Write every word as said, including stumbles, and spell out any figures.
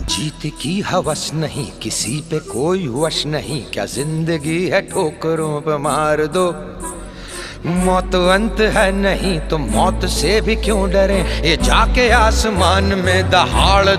जीत की हवस नहीं, किसी पे कोई वश नहीं, क्या जिंदगी है ठोकरों पे मार दो। मौत अंत है नहीं तो मौत से भी क्यों डरे, ये जाके आसमान में दहाड़